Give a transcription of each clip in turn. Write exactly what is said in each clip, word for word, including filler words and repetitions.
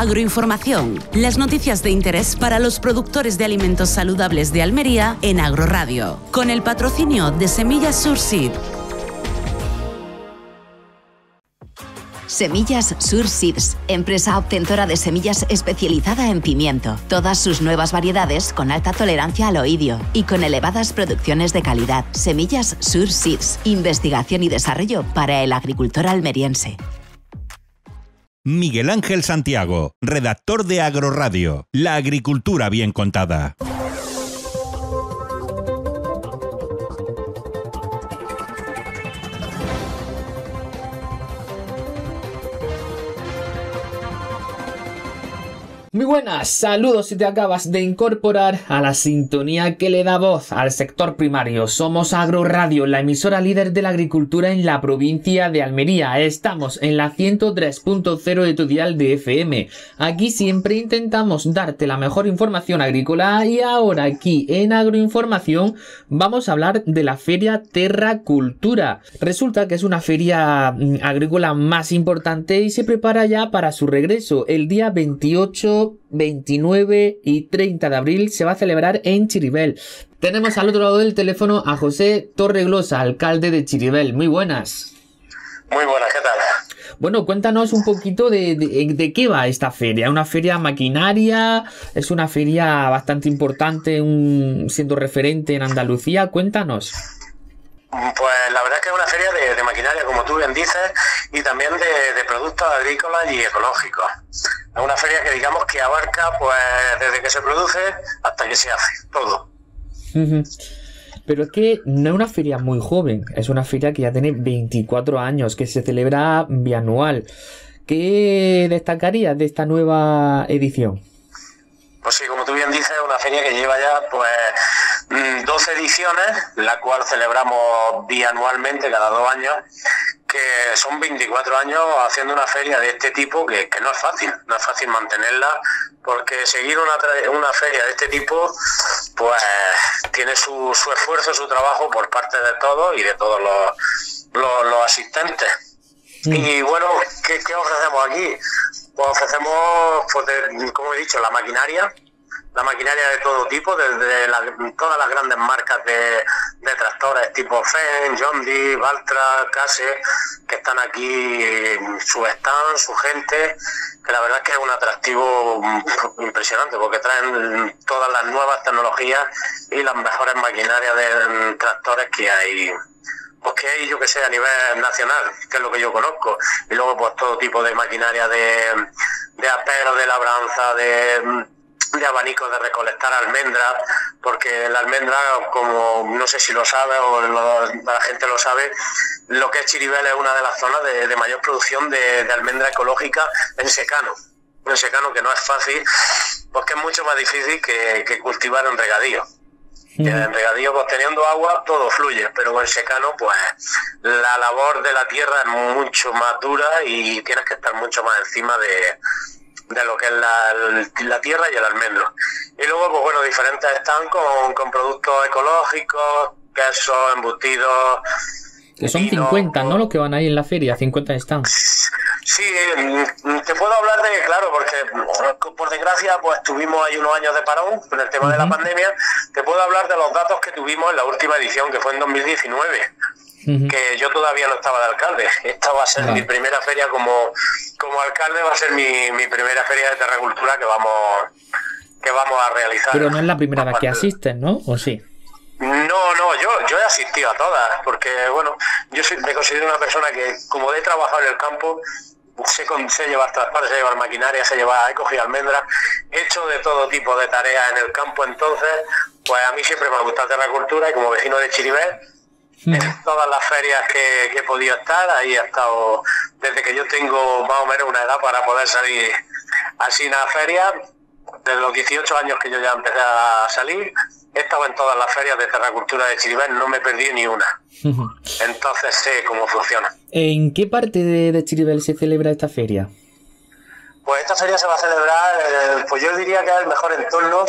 Agroinformación, las noticias de interés para los productores de alimentos saludables de Almería en Agroradio, con el patrocinio de Semillas Surseed. Semillas Surseeds, empresa obtentora de semillas especializada en pimiento. Todas sus nuevas variedades con alta tolerancia al oidio y con elevadas producciones de calidad. Semillas Surseeds, investigación y desarrollo para el agricultor almeriense. Miguel Ángel Santiago, redactor de Agroradio, la agricultura bien contada. Muy buenas, saludos si te acabas de incorporar a la sintonía que le da voz al sector primario. Somos Agroradio, la emisora líder de la agricultura en la provincia de Almería. Estamos en la ciento tres punto cero de tu dial de F M. Aquí siempre intentamos darte la mejor información agrícola y ahora aquí en Agroinformación vamos a hablar de la feria Terracultura. Resulta que es una feria agrícola más importante y se prepara ya para su regreso el día veintiocho, veintinueve y treinta de abril. Se va a celebrar en Chiribel. Tenemos al otro lado del teléfono a José Torreglosa, alcalde de Chiribel. Muy buenas. Muy buenas, ¿qué tal? Bueno, cuéntanos un poquito de, de, de qué va esta feria. ¿Una feria maquinaria? ¿Es una feria bastante importante, un, siendo referente en Andalucía? Cuéntanos. Pues la verdad es que es una feria de, de maquinaria, como tú bien dices, y también de, de productos agrícolas y ecológicos. Es una feria que digamos que abarca pues desde que se produce hasta que se hace, todo. Pero es que no es una feria muy joven, es una feria que ya tiene veinticuatro años, que se celebra bianual. ¿Qué destacarías de esta nueva edición? Pues sí, como tú bien dices, es una feria que lleva ya pues doce ediciones, la cual celebramos bianualmente cada dos años, que son veinticuatro años haciendo una feria de este tipo que, que no es fácil, no es fácil mantenerla, porque seguir una, una feria de este tipo pues tiene su, su esfuerzo, su trabajo por parte de todos y de todos los, los, los asistentes. Mm. Y bueno, ¿qué, qué ofrecemos aquí? Pues ofrecemos, pues de, como he dicho, la maquinaria, la maquinaria de todo tipo, desde la, todas las grandes marcas de, de tractores tipo Fendt, John Deere, Valtra, Case, que están aquí, su stand, su gente, que la verdad es que es un atractivo impresionante porque traen todas las nuevas tecnologías y las mejores maquinarias de tractores que hay. Pues que hay, yo que sé, a nivel nacional, que es lo que yo conozco, y luego pues todo tipo de maquinaria de, de apero, de labranza, de, de abanicos de recolectar almendras, porque la almendra, como no sé si lo sabe o lo, la gente lo sabe, lo que es Chiribel es una de las zonas de, de mayor producción de, de almendra ecológica en secano, en secano que no es fácil, porque es mucho más difícil que, que cultivar en regadío. Que en regadío, pues teniendo agua, todo fluye, pero con secano, pues la labor de la tierra es mucho más dura y tienes que estar mucho más encima de, de lo que es la, la tierra y el almendro. Y luego, pues bueno, diferentes están con, con productos ecológicos, quesos, embutidos. Que son vino, cincuenta, ¿no? Los que van ahí en la feria, cincuenta están. Sí, te puedo hablar de, claro, porque por desgracia pues tuvimos ahí unos años de parón con el tema uh-huh. de la pandemia. Te puedo hablar de los datos que tuvimos en la última edición, que fue en dos mil diecinueve, uh-huh. que yo todavía no estaba de alcalde. Esta va a ser uh-huh. mi primera feria como, como alcalde, va a ser mi, mi primera feria de terracultura que vamos, que vamos a realizar. Pero no es la primera vez que asistes, ¿no? ¿O sí? No, no, yo, yo he asistido a todas, porque bueno, yo soy, me considero una persona que, como he trabajado en el campo, sé, sé llevar transporte, sé llevar maquinaria, sé llevar, he cogido almendras, he hecho de todo tipo de tareas en el campo, entonces, pues a mí siempre me ha gustado terracultura y como vecino de Chiribel, mm. en todas las ferias que, que he podido estar, ahí he estado, desde que yo tengo más o menos una edad para poder salir así en la feria, desde los dieciocho años que yo ya empecé a salir, he estado en todas las ferias de terracultura de Chiribel, no me perdí ni una. Entonces sé cómo funciona. ¿En qué parte de, de Chiribel se celebra esta feria? Pues esta feria se va a celebrar, eh, pues yo diría que es el mejor entorno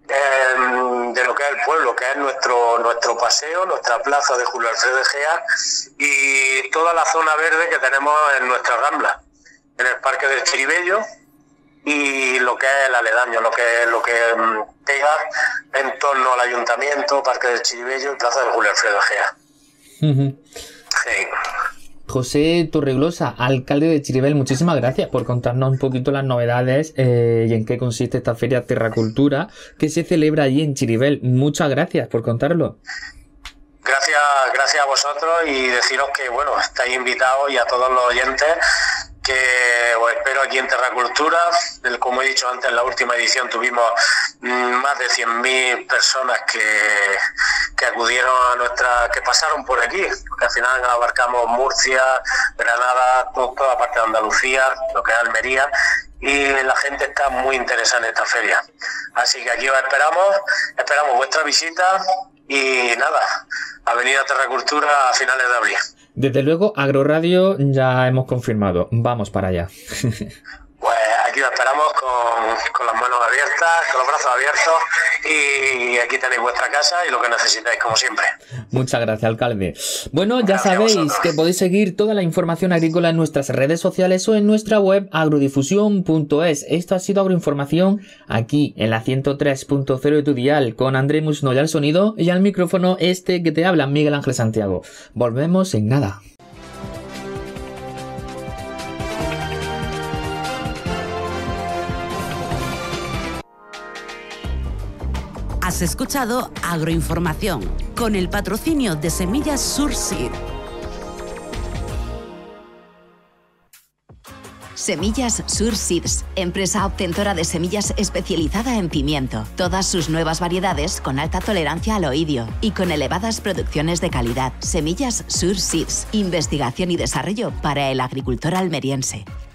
eh, de lo que es el pueblo, que es nuestro nuestro paseo, nuestra plaza de Julio Alfredo Egea y toda la zona verde que tenemos en nuestra rambla, en el Parque del Chiribello. y lo que es el aledaño, lo que, lo que pega en torno al Ayuntamiento, Parque del Chiribello y Plaza de Julio Alfredo Egea. Uh-huh. Sí. José Torreglosa, alcalde de Chiribel, muchísimas gracias por contarnos un poquito las novedades eh, y en qué consiste esta feria Terracultura que se celebra allí en Chiribel. Muchas gracias por contarlo. Gracias, gracias a vosotros y deciros que, bueno, estáis invitados y a todos los oyentes que os espero aquí en Terracultura. Como he dicho antes, en la última edición tuvimos más de cien mil personas que, que acudieron a nuestra, que pasaron por aquí, porque al final abarcamos Murcia, Granada, todo, toda parte de Andalucía, lo que es Almería, y la gente está muy interesada en esta feria. Así que aquí os esperamos, esperamos vuestra visita y nada, Avenida Terracultura a finales de abril. Desde luego, Agroradio ya hemos confirmado. Vamos para allá. Pues aquí os esperamos con, con las manos abiertas, con los brazos abiertos y aquí tenéis vuestra casa y lo que necesitáis, como siempre. Muchas gracias, alcalde. Bueno, ya Gracias sabéis que podéis seguir toda la información agrícola en nuestras redes sociales o en nuestra web agrodifusión punto es. Esto ha sido Agroinformación aquí en la ciento tres punto cero de tu dial con André Musnoy al sonido y al micrófono este que te habla, Miguel Ángel Santiago. Volvemos en nada. Has escuchado Agroinformación con el patrocinio de Semillas Surseed. Semillas Surseeds, empresa obtentora de semillas especializada en pimiento. Todas sus nuevas variedades con alta tolerancia al oidio y con elevadas producciones de calidad. Semillas Surseeds, investigación y desarrollo para el agricultor almeriense.